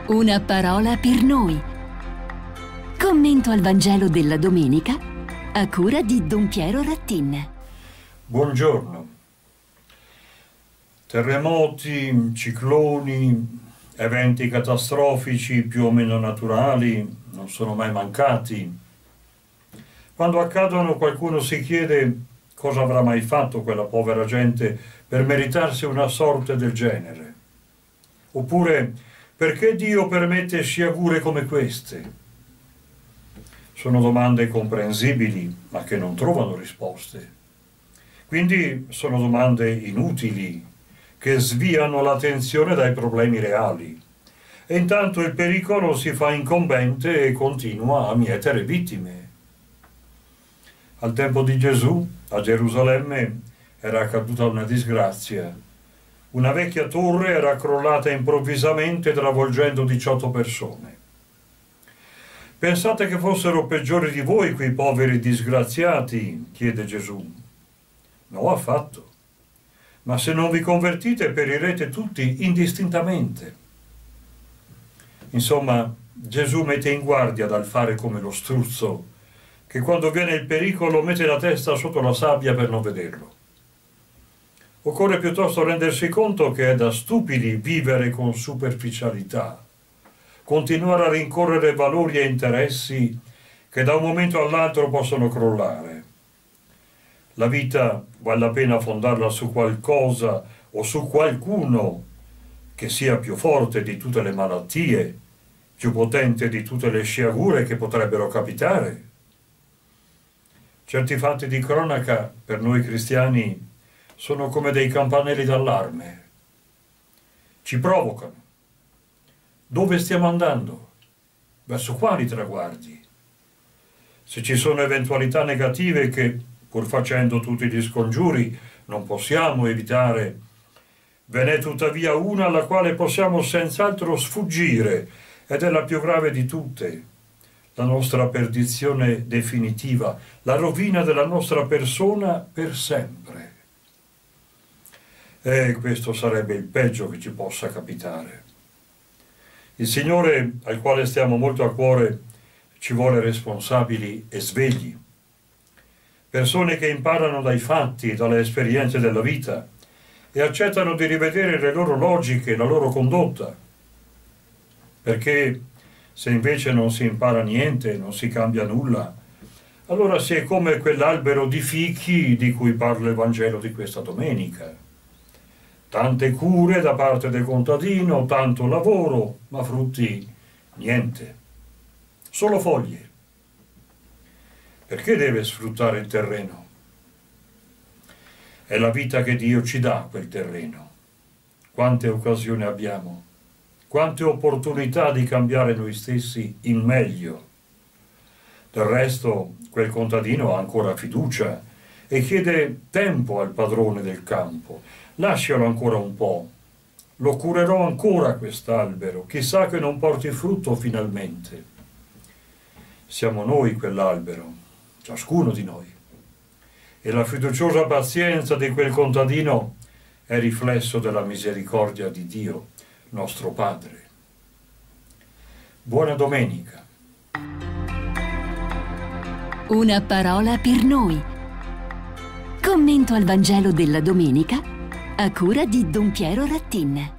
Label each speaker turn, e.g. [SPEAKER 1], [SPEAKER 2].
[SPEAKER 1] Una parola per noi. Commento al Vangelo della domenica a cura di Don Piero Rattin.
[SPEAKER 2] Buongiorno. Terremoti, cicloni, eventi catastrofici più o meno naturali non sono mai mancati. Quando accadono qualcuno si chiede cosa avrà mai fatto quella povera gente per meritarsi una sorte del genere. Oppure perché Dio permette sciagure come queste? Sono domande comprensibili, ma che non trovano risposte. Quindi sono domande inutili, che sviano l'attenzione dai problemi reali. E intanto il pericolo si fa incombente e continua a mietere vittime. Al tempo di Gesù, a Gerusalemme, era accaduta una disgrazia. Una vecchia torre era crollata improvvisamente travolgendo 18 persone. Pensate che fossero peggiori di voi quei poveri disgraziati? Chiede Gesù. No, affatto. Ma se non vi convertite perirete tutti indistintamente. Insomma, Gesù mette in guardia dal fare come lo struzzo, che quando viene il pericolo mette la testa sotto la sabbia per non vederlo. Occorre piuttosto rendersi conto che è da stupidi vivere con superficialità, continuare a rincorrere valori e interessi che da un momento all'altro possono crollare. La vita vale la pena fondarla su qualcosa o su qualcuno che sia più forte di tutte le malattie, più potente di tutte le sciagure che potrebbero capitare. Certi fatti di cronaca per noi cristiani sono come dei campanelli d'allarme. Ci provocano. Dove stiamo andando? Verso quali traguardi? Se ci sono eventualità negative che, pur facendo tutti gli scongiuri, non possiamo evitare, ve n'è tuttavia una alla quale possiamo senz'altro sfuggire, ed è la più grave di tutte, la nostra perdizione definitiva, la rovina della nostra persona per sempre. E questo sarebbe il peggio che ci possa capitare. Il Signore, al quale stiamo molto a cuore, ci vuole responsabili e svegli. Persone che imparano dai fatti, dalle esperienze della vita e accettano di rivedere le loro logiche, la loro condotta. Perché se invece non si impara niente, non si cambia nulla, allora si è come quell'albero di fichi di cui parla il Vangelo di questa domenica. Tante cure da parte del contadino, tanto lavoro, ma frutti niente. Solo foglie. Perché deve sfruttare il terreno? È la vita che Dio ci dà quel terreno. Quante occasioni abbiamo? Quante opportunità di cambiare noi stessi in meglio? Del resto, quel contadino ha ancora fiducia e chiede tempo al padrone del campo. Lascialo ancora un po'. Lo curerò ancora quest'albero. Chissà che non porti frutto finalmente. Siamo noi quell'albero, ciascuno di noi. E la fiduciosa pazienza di quel contadino è riflesso della misericordia di Dio, nostro Padre. Buona domenica.
[SPEAKER 1] Una parola per noi. Commento al Vangelo della domenica a cura di Don Piero Rattin.